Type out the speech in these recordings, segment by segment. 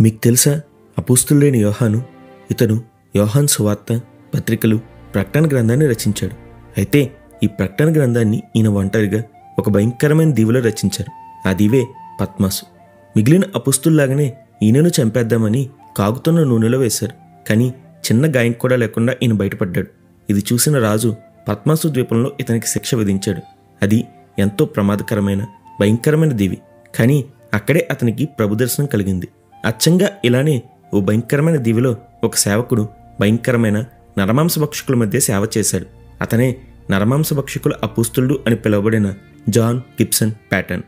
మీకు తెలుసా, అపోస్తులుడైన యోహాను ఇతను యోహాను సువార్త, పత్రికలు, ప్రకటన గ్రంథాన్ని రచించాడు. అయితే ఈ ప్రకటన గ్రంథాన్ని ఈయన ఒంటరిగా ఒక భయంకరమైన దీవిలో రచించారు. ఆ దీవే పత్మసు. మిగిలిన అపోస్తుల్లాగానే ఈయనను చంపేద్దామని కాగుతున్న నూనెలో వేశారు. కానీ చిన్న గాయం కూడా లేకుండా ఈయన బయటపడ్డాడు. ఇది చూసిన రాజు పద్మాసు ద్వీపంలో ఇతనికి శిక్ష విధించాడు. అది ఎంతో ప్రమాదకరమైన భయంకరమైన దీవి. కానీ అక్కడే అతనికి ప్రభు దర్శనం కలిగింది. అచ్చంగా ఇలానే ఓ భయంకరమైన దీవిలో ఒక సేవకుడు భయంకరమైన నరమాంసభక్షకుల మధ్య సేవ చేశాడు. అతనే నరమాంసభక్షకుల అపోస్తులుడు అని పిలువబడిన John Gibson Paton.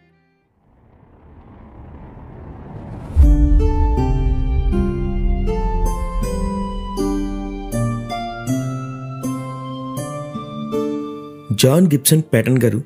John Gibson Paton గారు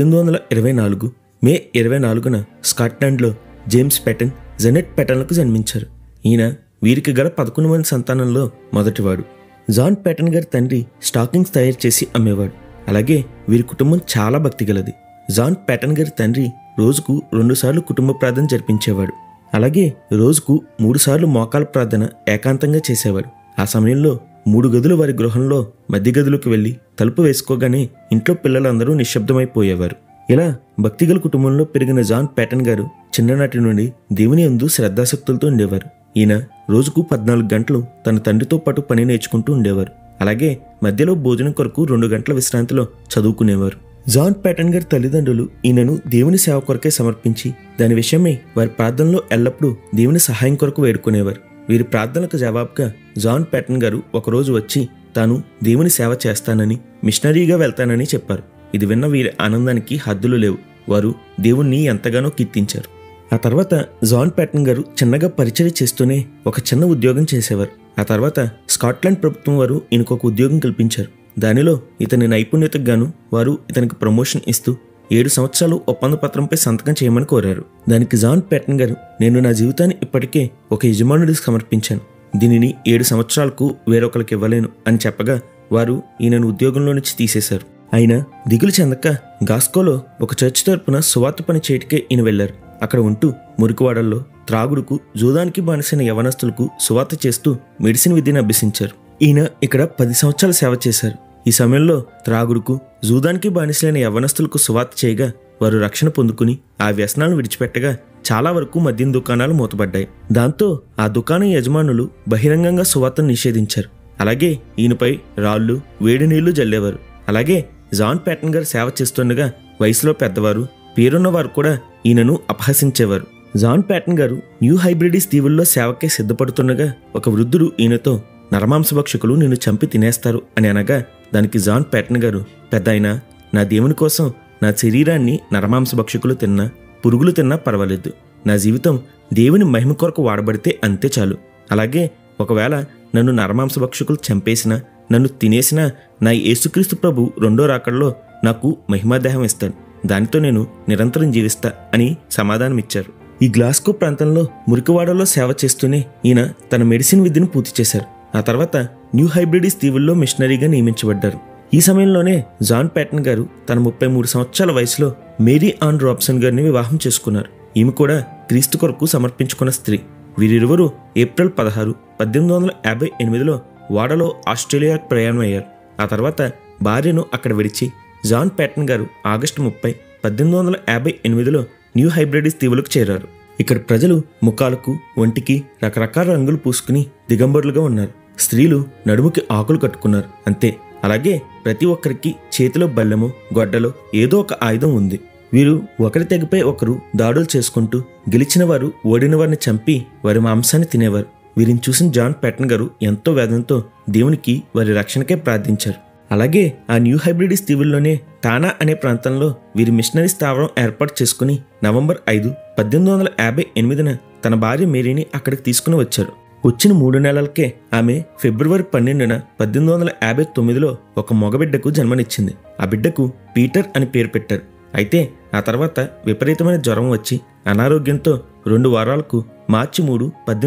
1824 మే 24న స్కాట్లాండ్లో జేమ్స్ ప్యాటన్, జెనెట్ ప్యాటన్లకు జన్మించారు. ఈయన వీరికి గల 11 మంది సంతానంలో మొదటివాడు. జాన్ ప్యాటన్ గారి తండ్రి స్టాకింగ్స్ తయారు చేసి అమ్మేవాడు. అలాగే వీరి కుటుంబం చాలా భక్తి గలది. జాన్ ప్యాటన్ గారి తండ్రి రోజుకు 2 సార్లు కుటుంబ ప్రార్థన జరిపించేవాడు. అలాగే రోజుకు 3 సార్లు మోకాల ప్రార్థన ఏకాంతంగా చేసేవాడు. ఆ సమయంలో 3 గదులు వారి గృహంలో మధ్య గదిలోకి వెళ్లి తలుపు వేసుకోగానే ఇంట్లో పిల్లలందరూ నిశ్శబ్దమైపోయేవారు. ఇలా భక్తిగల కుటుంబంలో పెరిగిన జాన్ ప్యాటన్ గారు చిన్ననాటి నుండి దేవుని యందు శ్రద్ధాశక్తులతో ఉండేవారు. ఈయన రోజుకు 14 గంటలు తన తండ్రితో పాటు పని నేర్చుకుంటూ ఉండేవారు. అలాగే మధ్యలో భోజనం కొరకు 2 గంటల విశ్రాంతిలో చదువుకునేవారు. జాన్ ప్యాటన్ గారి తల్లిదండ్రులు ఈయనను దేవుని సేవ కొరకే సమర్పించి దాని విషయమై వారి ప్రార్థనలో ఎల్లప్పుడూ దేవుని సహాయం కొరకు వేడుకునేవారు. వీరి ప్రార్థనలకు జవాబుగా జాన్ ప్యాటన్ గారు ఒకరోజు వచ్చి తాను దేవుని సేవ చేస్తానని, మిషనరీగా వెళ్తానని చెప్పారు. ఇది విన్న వీరి ఆనందానికి హద్దులు లేవు. వారు దేవుణ్ణి ఎంతగానో కీర్తించారు. ఆ తర్వాత జాన్ ప్యాటన్ గారు చిన్నగా పరిచయం చేస్తూనే ఒక చిన్న ఉద్యోగం చేసేవారు. ఆ తర్వాత స్కాట్లాండ్ ప్రభుత్వం వారు ఈయనకు ఒక ఉద్యోగం కల్పించారు. దానిలో ఇతని నైపుణ్యతకు గాను వారు ఇతనికి ప్రమోషన్ ఇస్తూ 7 సంవత్సరాలు ఒప్పంద పత్రంపై సంతకం చేయమని కోరారు. దానికి జాన్ ప్యాటన్ గారు, నేను నా జీవితాన్ని ఇప్పటికే ఒక యజమానుడికి సమర్పించాను, దీనిని 7 సంవత్సరాలకు వేరొకరికి ఇవ్వలేను అని చెప్పగా వారు ఈయనను ఉద్యోగంలో నుంచి తీసేశారు. ఆయన దిగులు చెందక గాస్కోలో ఒక చర్చ్ తరపున సువార్త పని చేయటికే ఈయన వెళ్లారు. అక్కడ ఉంటూ మురికివాడల్లో త్రాగుడుకు, జూదానికి బానిసైన యవనస్తులకు సువార్త చేస్తూ మెడిసిన్ విద్యను అభ్యసించారు. ఈయన ఇక్కడ 10 సంవత్సరాలు సేవ చేశారు. ఈ సమయంలో త్రాగుడుకు, జూదానికి బానిసలైన యవ్వనస్తులకు సువార్త చేయగా వారు రక్షణ పొందుకుని ఆ వ్యసనాలను విడిచిపెట్టగా చాలా వరకు మద్యం దుకాణాలు మూతపడ్డాయి. దాంతో ఆ దుకాణం యజమానులు బహిరంగంగా సువార్తను నిషేధించారు. అలాగే ఈయనపై రాళ్లు, వేడి నీళ్లు జల్లేవారు. అలాగే జాన్ ప్యాటన్ గారు సేవ చేస్తుండగా వయసులో పెద్దవారు, పేరున్నవారు కూడా ఈయనను అపహసించేవారు. జాన్ ప్యాటన్ గారు న్యూ హైబ్రిడిస్ దీవుల్లో సేవకే సిద్ధపడుతుండగా ఒక వృద్ధుడు ఈయనతో, నరమాంసభక్షకులు నిన్ను చంపి తినేస్తారు అని అనగా దానికి జాన్ ప్యాటన్ గారు, పెద్దాయనా, నా దేవుని కోసం నా శరీరాన్ని నరమాంసభక్షకులు తిన్నా, పురుగులు తిన్నా పర్వాలేదు. నా జీవితం దేవుని మహిమ కొరకు వాడబడితే అంతే చాలు. అలాగే ఒకవేళ నన్ను నరమాంసభక్షకులు చంపేసినా, నన్ను తినేసినా నా యేసుక్రీస్తు ప్రభు 2వ రాకడలో నాకు మహిమాదేహం ఇస్తాడు. దానితో నేను నిరంతరం జీవిస్తా అని సమాధానమిచ్చారు. ఈ గ్లాస్కో ప్రాంతంలో మురికివాడలో సేవ చేస్తూనే ఈయన తన మెడిసిన్ విద్యను పూర్తి చేశారు. ఆ తర్వాత న్యూ హైబ్రిడిస్ దీవుల్లో మిషనరీగా నియమించబడ్డారు. ఈ సమయంలోనే జాన్ ప్యాటన్ గారు తన 33 సంవత్సరాల వయసులో మేరీ ఆన్ రాబ్సన్ గారిని వివాహం చేసుకున్నారు. ఈమె కూడా క్రీస్తు కొరకు సమర్పించుకున్న స్త్రీ. వీరిరువురు ఏప్రిల్ 16, 1858లో వాడలో ఆస్ట్రేలియాకు ప్రయాణం అయ్యారు. ఆ తర్వాత భార్యను అక్కడ విడిచి జాన్ ప్యాటన్ గారు ఆగస్టు 30, 1858లో న్యూ హైబ్రిడిస్ దీవులకు చేరారు. ఇక్కడ ప్రజలు ముఖాలకు, ఒంటికి రకరకాల రంగులు పూసుకుని దిగంబరులుగా ఉన్నారు. స్త్రీలు నడుముకి ఆకులు కట్టుకున్నారు, అంతే. అలాగే ప్రతి ఒక్కరికి చేతిలో బల్లెమో, గొడ్డలో ఏదో ఒక ఆయుధం ఉంది. వీరు ఒకరి తెగపై ఒకరు దాడులు చేసుకుంటూ గెలిచిన వారు ఓడిన వారిని చంపి వారి మాంసాన్ని తినేవారు. వీరిని చూసిన జాన్ ప్యాటన్ గారు ఎంతో వేదనతో దేవునికి వారి రక్షణకే ప్రార్థించారు. అలాగే ఆ న్యూ హైబ్రిడిస్ దీవుల్లోనే టానా అనే ప్రాంతంలో వీరి మిషనరీ స్థావరం ఏర్పాటు చేసుకుని నవంబర్ 5, 1858న తన భార్య మేరీని అక్కడికి తీసుకుని వచ్చారు. వచ్చిన 3 నెలలకే ఆమె ఫిబ్రవరి 12న 1859లో ఒక మగబిడ్డకు జన్మనిచ్చింది. ఆ బిడ్డకు పీటర్ అని పేరు పెట్టారు. అయితే ఆ తర్వాత విపరీతమైన జ్వరం వచ్చి అనారోగ్యంతో 2 వారాలకు మార్చి 3,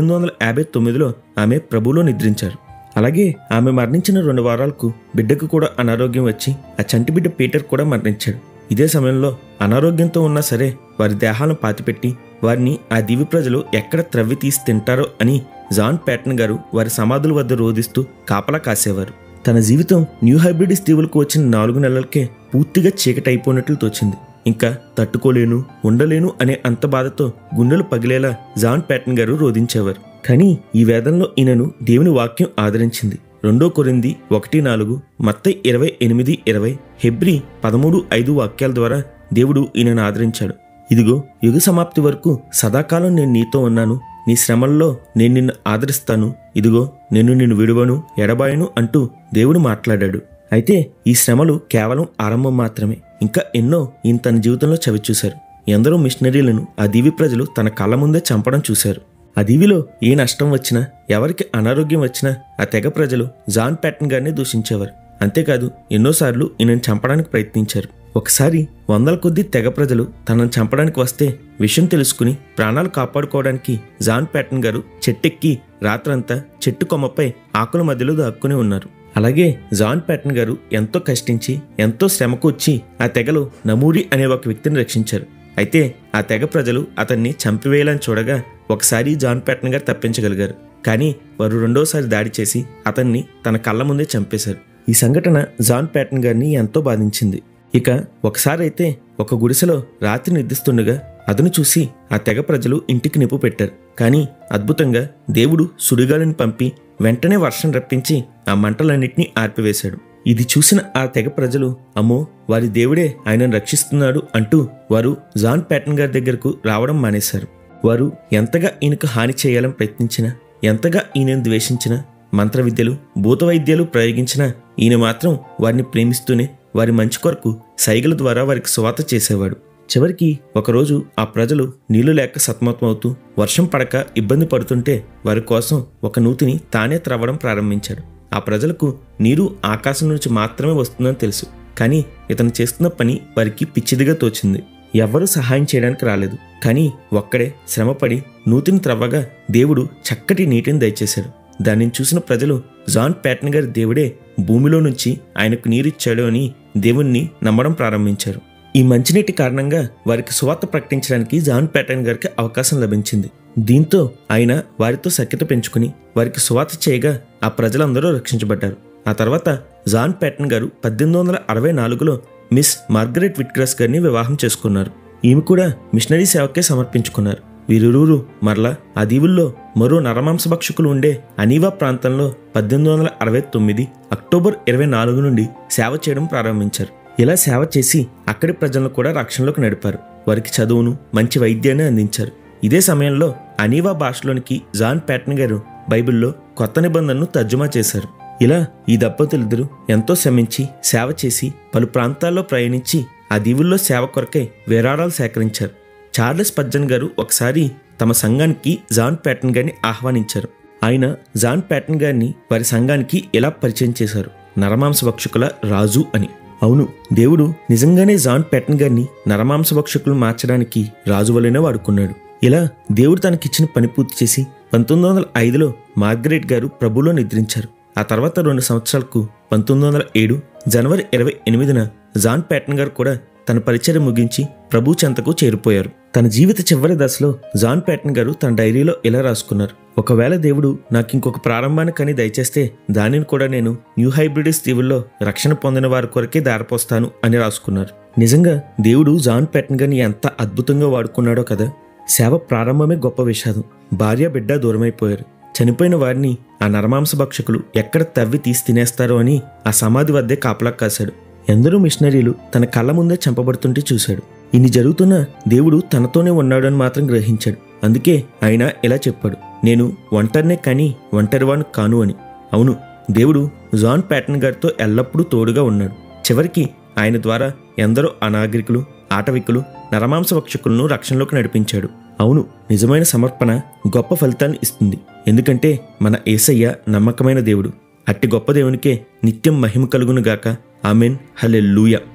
1859లో ఆమె ప్రభువులో నిద్రించారు. అలాగే ఆమె మరణించిన 2 వారాలకు బిడ్డకు కూడా అనారోగ్యం వచ్చి ఆ చంటి బిడ్డ పీటర్ కూడా మరణించాడు. ఇదే సమయంలో అనారోగ్యంతో ఉన్నా సరే వారి దేహాలను పాతిపెట్టి వారిని ఆ దివి ప్రజలు ఎక్కడ త్రవ్వి తీసి తింటారో అని జాన్ ప్యాటన్ గారు వారి సమాధుల వద్ద రోధిస్తూ కాపలా కాసేవారు. తన జీవితం న్యూ హైబ్రిడిస్ దీవులకు వచ్చిన 4 నెలలకే పూర్తిగా చీకటైపోయినట్లు తోచింది. ఇంకా తట్టుకోలేను, ఉండలేను అనే అంత బాధతో గుండెలు పగిలేలా జాన్ ప్యాటన్ గారు రోధించేవారు. కానీ ఈ వేదంలో ఈయనను దేవుని వాక్యం ఆదరించింది. 2 కొరింథీ 1:4, మత్తయి 28:20, హెబ్రీ 13:5 వాక్యాల ద్వారా దేవుడు ఈయనను ఆదరించాడు. ఇదిగో యుగ సమాప్తి వరకు సదాకాలం నేను నీతో ఉన్నాను, నీ శ్రమల్లో నేను నిన్ను ఆదరిస్తాను, ఇదిగో నేను నిన్ను విడువను, ఎడబాయను అంటూ దేవుడు మాట్లాడాడు. అయితే ఈ శ్రమలు కేవలం ఆరంభం మాత్రమే. ఇంకా ఎన్నో ఈయన తన జీవితంలో చవిచూశారు. ఎందరో మిషనరీలను ఆ దీవి ప్రజలు తన కళ్ళ ముందే చంపడం చూశారు. ఆ దీవిలో ఏ నష్టం వచ్చినా, ఎవరికి అనారోగ్యం వచ్చినా ఆ తెగ ప్రజలు జాన్ ప్యాటన్ గారిని దూషించేవారు. అంతేకాదు ఎన్నోసార్లు ఈయనను చంపడానికి ప్రయత్నించారు. ఒకసారి 100ల కొద్దీ తెగ ప్రజలు తనను చంపడానికి వస్తే విషయం తెలుసుకుని ప్రాణాలు కాపాడుకోవడానికి జాన్ ప్యాటన్ గారు చెట్టెక్కి రాత్రంతా చెట్టు కొమ్మపై ఆకుల మధ్యలో దాక్కుని ఉన్నారు. అలాగే జాన్ ప్యాటన్ గారు ఎంతో కష్టించి ఎంతో శ్రమకూర్చి ఆ తెగలో నమూరి అనే ఒక వ్యక్తిని రక్షించారు. అయితే ఆ తెగ ప్రజలు అతన్ని చంపివేయాలని చూడగా ఒకసారి జాన్ ప్యాటన్ గారు తప్పించగలిగారు. కానీ వారు రెండోసారి దాడి చేసి అతన్ని తన కళ్ళ ముందే చంపేశారు. ఈ సంఘటన జాన్ ప్యాటన్ గారిని ఎంతో బాధించింది. ఇక ఒకసారి అయితే ఒక గుడిసెలో రాత్రి నిద్రిస్తుండగా అతను చూసి ఆ తెగ ప్రజలు ఇంటికి నిప్పు పెట్టారు. కానీ అద్భుతంగా దేవుడు సుడిగాలిని పంపి వెంటనే వర్షం రప్పించి ఆ మంటలన్నింటినీ ఆర్పివేశాడు. ఇది చూసిన ఆ తెగ ప్రజలు అమ్మో వారి దేవుడే ఆయనను రక్షిస్తున్నాడు అంటూ వారు జాన్ ప్యాటన్ గారి దగ్గరకు రావడం మానేశారు. వారు ఎంతగా ఈయనకు హాని చేయాలని ప్రయత్నించినా, ఎంతగా ఈయనను ద్వేషించినా, మంత్ర విద్యలు భూత వైద్యాలు ప్రయోగించినా ఈయన మాత్రం వారిని ప్రేమిస్తూనే వారి మంచి కొరకు సైగల ద్వారా వారికి సువార్త చేసేవాడు. చివరికి ఒకరోజు ఆ ప్రజలు నీళ్లు లేక సతమతమవుతూ వర్షం పడక ఇబ్బంది పడుతుంటే వారి కోసం ఒక నూతిని తానే త్రవ్వడం ప్రారంభించాడు. ఆ ప్రజలకు నీరు ఆకాశం నుంచి మాత్రమే వస్తుందని తెలుసు. కానీ ఇతను చేస్తున్న పని వారికి పిచ్చిదిగా తోచింది. ఎవ్వరూ సహాయం చేయడానికి రాలేదు. కానీ ఒక్కడే శ్రమపడి నూతిని త్రవ్వగా దేవుడు చక్కటి నీటిని దయచేశాడు. దానిని చూసిన ప్రజలు జాన్ ప్యాటన్ గారి దేవుడే భూమిలో నుంచి ఆయనకు నీరిచ్చాడు అని దేవుణ్ణి నమ్మడం ప్రారంభించారు. ఈ మంచినీటి కారణంగా వారికి సువార్త ప్రకటించడానికి జాన్ ప్యాటన్ గారికి అవకాశం లభించింది. దీంతో ఆయన వారితో సఖ్యత పెంచుకుని వారికి సువార్త చేయగా ఆ ప్రజలందరూ రక్షించబడ్డారు. ఆ తర్వాత జాన్ ప్యాటన్ గారు 1864లో మిస్ మార్గరెట్ విట్గ్రాస్ గారిని వివాహం చేసుకున్నారు. ఈమె కూడా మిషనరీ సేవకే సమర్పించుకున్నారు. వీరిరువురు మరలా ఆ దీవుల్లో మరో నరమాంసభక్షకులు ఉండే అనీవా ప్రాంతంలో 1869 అక్టోబర్ 24 నుండి సేవ చేయడం ప్రారంభించారు. ఇలా సేవ చేసి అక్కడి ప్రజలను కూడా రక్షణలోకి నడిపారు. వారికి చదువును మంచి వైద్యాన్ని అందించారు. ఇదే సమయంలో అనీవా భాషలోనికి జాన్ ప్యాటన్ గారు బైబిల్లో కొత్త నిబంధనను తర్జుమా చేశారు. ఇలా ఈ దంపతులిద్దరూ ఎంతో శ్రమించి సేవ చేసి పలు ప్రాంతాల్లో ప్రయాణించి ఆ దీవుల్లో సేవ కొరకై విరాళాలు సేకరించారు. చార్లెస్ స్పర్జన్ గారు ఒకసారి తమ సంఘానికి జాన్ ప్యాటన్ గారిని ఆహ్వానించారు. ఆయన జాన్ ప్యాటన్ గారిని వారి సంఘానికి ఎలా పరిచయం చేశారు, నరమాంసభక్షకుల రాజు అని. అవును, దేవుడు నిజంగానే జాన్ ప్యాటన్ గారిని నరమాంసభక్షకులు మార్చడానికి రాజు వలెనే వాడుకున్నాడు. ఇలా దేవుడు తనకిచ్చిన పని పూర్తి చేసి 1905లో మార్గరెట్ గారు ప్రభులో నిద్రించారు. ఆ తర్వాత 2 సంవత్సరాలకు 1907 జనవరి 28న జాన్ ప్యాటన్ గారు కూడా తన పరిచయం ముగించి ప్రభు చెంతకు చేరిపోయారు. తన జీవిత చివరి దశలో జాన్ ప్యాటన్ గారు తన డైరీలో ఇలా రాసుకున్నారు: ఒకవేళ దేవుడు నాకు ఇంకొక ప్రారంభాన్ని కానీ దయచేస్తే దానిని కూడా నేను న్యూ హైబ్రిడిస్ దీవుల్లో రక్షణ పొందిన వారి కొరకే దారిపోస్తాను అని రాసుకున్నారు. నిజంగా దేవుడు జాన్ ప్యాటన్ గారిని ఎంత అద్భుతంగా వాడుకున్నాడో కదా. సేవ ప్రారంభమే గొప్ప విషాదం. భార్య బిడ్డ దూరమైపోయారు. చనిపోయిన వారిని ఆ నరమాంసభక్షకులు ఎక్కడ తవ్వి తీసి తినేస్తారో అని ఆ సమాధి వద్దే కాపలా కాశాడు. ఎందరో మిషనరీలు తన కళ్ళ ముందే చంపబడుతుంటే చూశాడు. ఇన్ని జరుగుతున్నా దేవుడు తనతోనే ఉన్నాడని మాత్రం గ్రహించాడు. అందుకే ఆయన ఇలా చెప్పాడు: నేను ఒంటరినే కానీ ఒంటరివాణ్ణి కాను అని. అవును, దేవుడు జాన్ ప్యాటన్ గారితో ఎల్లప్పుడూ తోడుగా ఉన్నాడు. చివరికి ఆయన ద్వారా ఎందరో అనాగరికులు, ఆటవికులు, నరమాంసభక్షకులను రక్షణలోకి నడిపించాడు. అవును, నిజమైన సమర్పణ గొప్ప ఫలితాన్ని ఇస్తుంది. ఎందుకంటే మన యేసయ్య నమ్మకమైన దేవుడు. అట్టి గొప్ప దేవునికే నిత్యం మహిమ కలుగునుగాక. ఆమెన్. హల్లెలూయా.